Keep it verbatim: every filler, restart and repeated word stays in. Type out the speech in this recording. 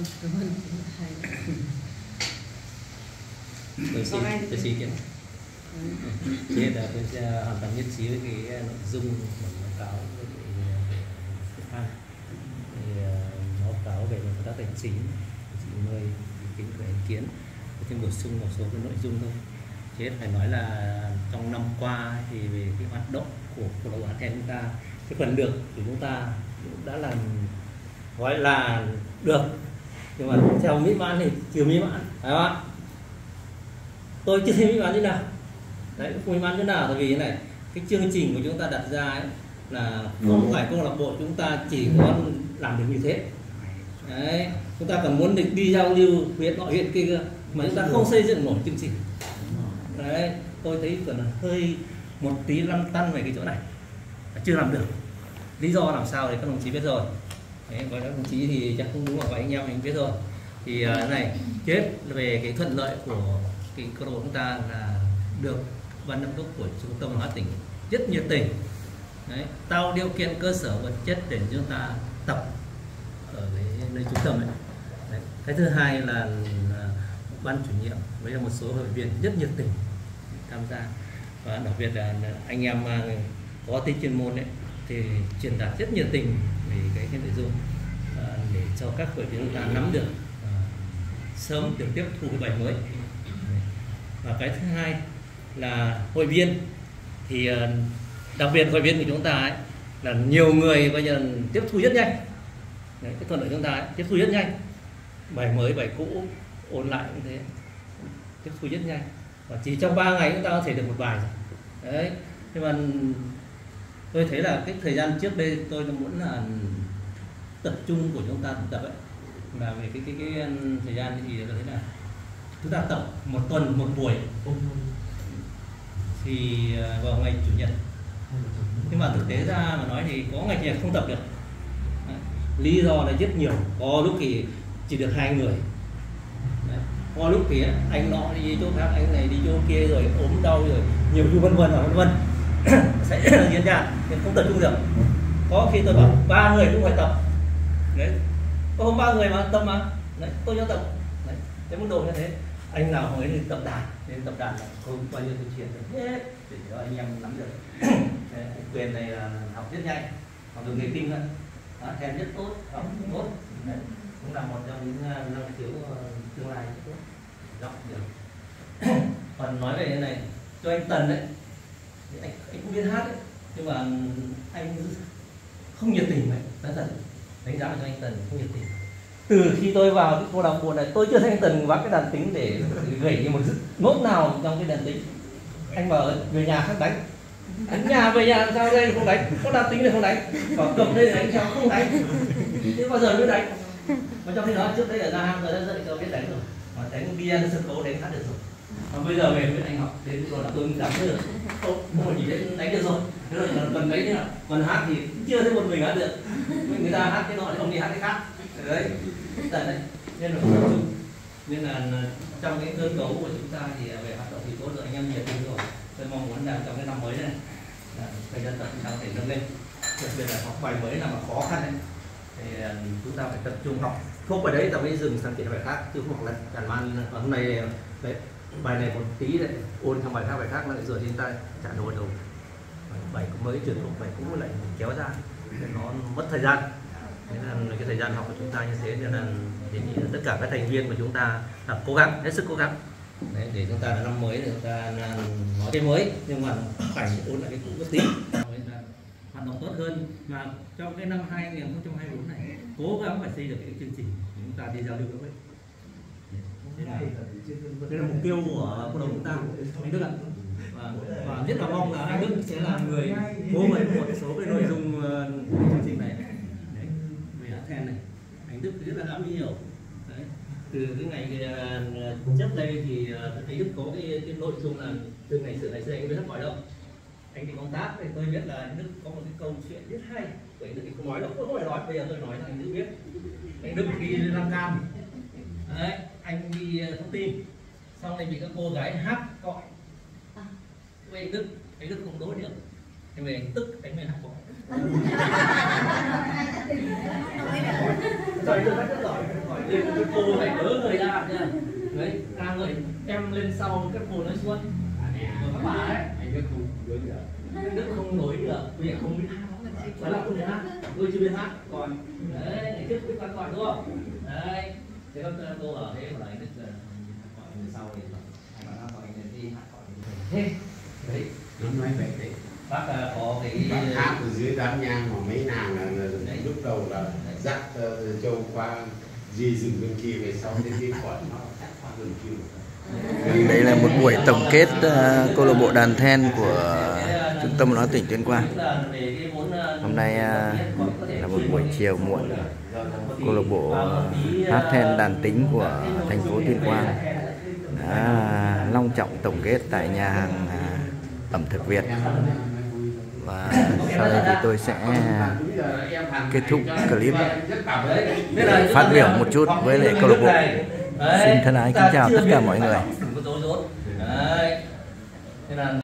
Vâng, cảm ơn thầy. Tôi xin, tôi xin kiến. Thế là tôi sẽ hoàn toàn nhất trí với cái nội dung của báo cáo với cái thì báo cáo về công tác tài chính chị Mười ý kiến của ý kiến thêm bổ sung một số cái nội dung thôi. Thế phải nói là trong năm qua thì về cái hoạt động của câu lạc bộ hát then chúng ta, cái phần được của chúng ta cũng đã làm gọi là được, nhưng mà theo mỹ mãn thì chưa mỹ mãn, phải không ạ? Tôi chưa thấy mỹ mãn như nào, đấy không mỹ mãn như nào, tại vì thế này, cái chương trình của chúng ta đặt ra ấy là không phải câu lạc bộ chúng ta chỉ có làm được như thế, đấy chúng ta còn muốn được đi giao lưu huyện nọ huyện kia mà chúng ta không xây dựng nổi chương trình. Đấy, tôi thấy còn hơi một tí lăn tăn về cái chỗ này, chưa làm được. Lý do làm sao thì các đồng chí biết rồi. Đấy, các đồng chí thì chắc không đúng, mà anh em mình biết rồi. Thì uh, này chết về cái thuận lợi của cái câu lạc bộ chúng ta là được ban giám đốc của trung tâm văn hóa tỉnh rất nhiệt tình. Đấy, tạo điều kiện cơ sở vật chất để chúng ta tập ở cái nơi trung tâm ấy. Đấy. Cái thứ hai là, là ban chủ nhiệm với một số hội viên rất nhiệt tình tham gia, và đặc biệt là anh em có tính chuyên môn đấy thì truyền đạt rất nhiệt tình về cái, cái nội dung à, để cho các hội viên chúng ta nắm được à, sớm được tiếp thu cái bài mới. Và cái thứ hai là hội viên thì đặc biệt hội viên của chúng ta ấy, là nhiều người bây giờ tiếp thu rất nhanh. Đấy, cái thuận lợi chúng ta ấy, tiếp thu rất nhanh, bài mới bài cũ ôn lại như thế tiếp thu rất nhanh, và chỉ trong ba ngày chúng ta có thể được một bài rồi. Đấy, nhưng mà tôi thấy là cái thời gian trước đây tôi muốn là tập trung của chúng ta tập ấy là về cái cái cái, cái thời gian thì tôi thấy là chúng ta tập một tuần một buổi thì vào ngày chủ nhật, nhưng mà thực tế ra mà nói thì có ngày chủ nhật không tập được. Đấy, lý do là rất nhiều, có lúc thì chỉ được hai người. Đấy, có lúc thì anh nọ đi chỗ khác, anh này đi chỗ kia, rồi ốm đau, rồi nhiều thứ vân vân và vân vân sẽ diễn ra nên không tập trung được. Có khi tôi bảo ba người cũng phải tập. Đấy, có hôm ba người mà tập mà. Đấy, tôi cho tập. Đấy, cái mức độ như thế. Anh nào mới tập đàn, nên tập đàn là không bao nhiêu tuyên truyền được hết để cho anh em nắm được. Quyền này là học rất nhanh, học được nghề kinh nữa, then rất tốt, học rất tốt. Đấy, cũng là một trong những năng khiếu tương lai rất tốt, rộng được. Còn nói về cái này cho anh Tần đấy, anh, anh cũng biết hát đấy, nhưng mà anh không nhiệt tình vậy, nói thật, đánh giá cho anh Tần không nhiệt tình. Từ khi tôi vào cái câu lạc bộ này, tôi chưa thấy anh Tần vác cái đàn tính để gảy một nốt nào trong cái đàn tính. Anh bảo về nhà khác đánh, đánh nhà về nhà sao đây không đánh, có đàn tính này không đánh, còn cầm đây đánh sao không đánh, thế bao giờ mới đánh. Mà trong khi đó trước đây ở ra hang tôi đã dạy cho biết đánh rồi, mà đánh piano sân khấu đánh hát được rồi. Mà bây giờ về với anh học đến rồi là tôi cũng cảm thấy được, không không chỉ đến đánh được rồi, thế rồi là cần đấy nữa, còn hát thì chưa thấy một mình hát được, người ta hát cái nọ thì ông đi hát cái khác. Đấy, đấy, nên là không tập trung, nên là trong cái cơ cấu của chúng ta thì về hoạt động thì tốt rồi, anh em nhiệt tình rồi. Tôi mong muốn là trong cái năm mới này thời gian tập chúng ta có thể nâng lên, đặc biệt là học bài mới là mà khó khăn ấy, thì chúng ta phải tập trung học, không phải đấy ta mới dừng sang chuyện bài khác, chứ không hoặc là cản man hôm nay đấy, bài này một tí đấy ôn sang bài khác bài khác lại rồi chúng ta trả đồ đầu bài mới truyền thuộc bài cũ lại kéo ra, nó mất thời gian. Nên là cái thời gian học của chúng ta như thế, nên là đề nghị tất cả các thành viên của chúng ta là cố gắng, hết sức cố gắng. Đấy, để chúng ta là năm mới để chúng ta nói cái mới, nhưng mà phải ôn lại cái cũ một tí, hoạt động tốt hơn. Mà trong cái năm hai nghìn không trăm hai mươi tư này cố gắng phải xây được cái chương trình để chúng ta đi giao lưu với. Đây là mục tiêu của cộng đồng chúng ta, anh Đức ạ. Và, và rất là mong là anh Đức sẽ là người cố vấn một số cái nội dung uh, chương trình này. Đấy, về hát then này, anh Đức rất là am hiểu. Đấy, từ cái ngày uh, trước đây thì uh, anh Đức có cái, cái nội dung là từ ngày xưa ngày xưa anh biết hát hỏi đâu. Anh đi công tác thì tôi biết là anh Đức có một cái câu chuyện rất hay, của anh Đức thì không nói đâu, không phải nói, bây giờ tôi nói cho anh Đức biết. Anh Đức đi Lăng Cam, đấy, anh đi thông tin, xong này bị các cô gái hát cọi, với anh Đức, anh Đức không đối được, anh về anh tức, anh về hát cọi. Rồi tôi rất giỏi, hỏi Đây cái cô phải đỡ người ra nha. Đấy, ca người em lên sau cái cô nói xuống. Rồi các bà đấy. Anh Đức không nối được. Đức không nối được, bây giờ không biết hát. Đó là không biết hát, tôi chưa biết hát. Còn đấy, ngày trước biết quán gọi đúng không? Đấy, thế các cô ở thế mà anh Đức gọi người sau thì hai bà gọi anh đi hát gọi thế. Đấy, Nó nói vậy đấy. bác có cái Bác hát ở dưới đám nhang mà mấy nàng là, là, là lúc đầu là dắt uh, châu qua di rừng bên kia về sau đến cái quận nó cắt qua rừng kia. Đây là một buổi tổng kết uh, câu lạc bộ đàn then của Trung tâm Văn hóa tỉnh Tuyên Quang. Hôm nay uh, là một buổi chiều muộn, câu lạc bộ hát then đàn tính của thành phố Tuyên Quang đã long trọng tổng kết tại nhà hàng uh, ẩm thực Việt. Và sau đây thì tôi sẽ kết thúc clip để phát biểu một chút với lại câu lạc bộ. Xin thân ái kính chào tất cả mọi người.